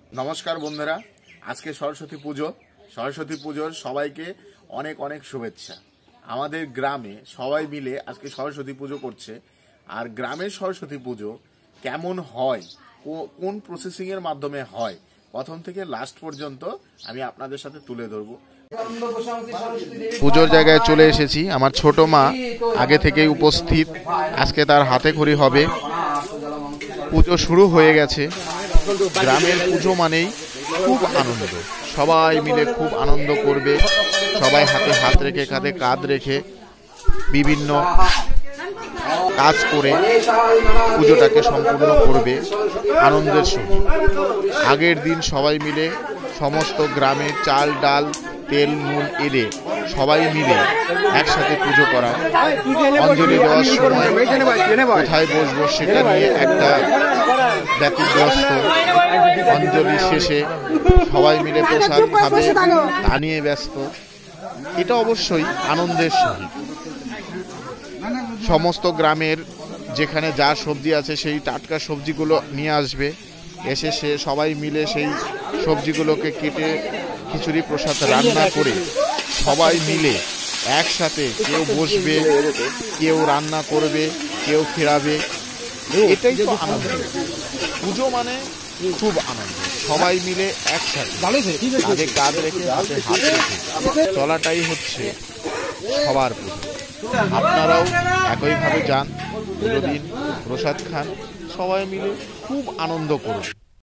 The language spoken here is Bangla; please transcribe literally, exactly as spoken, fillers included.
নমস্কার বন্ধুরা, আজকে সরস্বতী পুজো। সরস্বতী পুজোর সবাইকে অনেক অনেক শুভেচ্ছা। আমাদের গ্রামে সবাই মিলে আজকে সরস্বতী পুজো করছে। আর গ্রামের সরস্বতী পুজো কেমন হয়, কোন প্রসেসিং এর মাধ্যমে হয়, প্রথম থেকে লাস্ট পর্যন্ত আমি আপনাদের সাথে তুলে ধরবো। পুজোর জায়গায় চলে এসেছি। আমার ছোট মা আগে থেকেই উপস্থিত। আজকে তার হাতে খড়ি হবে। পুজো শুরু হয়ে গেছে। গ্রামের পুজো মানেই খুব আনন্দ, সবাই মিলে খুব আনন্দ করবে। সবাই হাতে হাত রেখে, কাঁধে কাঁধ রেখে বিভিন্ন কাজ করে পুজোটাকে সম্পূর্ণ করবে আনন্দের সঙ্গে। আগের দিন সবাই মিলে সমস্ত গ্রামে চাল ডাল তেল নুন এনে সবাই মিলে একসাথে পুজো করা। অঞ্জলি দেওয়ার সময় কোথায় বসবো সেটা নিয়ে একটা ব্যতিগ্রস্ত। অঞ্জলি শেষে সবাই মিলে প্রসাদ খাবে তা নিয়ে ব্যস্ত। এটা অবশ্যই আনন্দের সহিত। সমস্ত গ্রামের যেখানে যা সবজি আছে সেই টাটকা সবজিগুলো নিয়ে আসবে। এসে সে সবাই মিলে সেই সবজিগুলোকে কেটে খিচুড়ি প্রসাদ রান্না করে সবাই মিলে একসাথে কেউ বসবে, কেউ রান্না করবে, কেউ ফেরাবে। এটাই তো আনন্দ। পুজো মানে খুব আনন্দ, সবাই মিলে একসাথে কাঁধে কাঁধ রেখে হাতে হাত রেখে চলাটাই হচ্ছে সবার পুজো। আপনারাও একইভাবে যান, পুজো দিন, প্রসাদ খান, সবাই মিলে খুব আনন্দ করুন।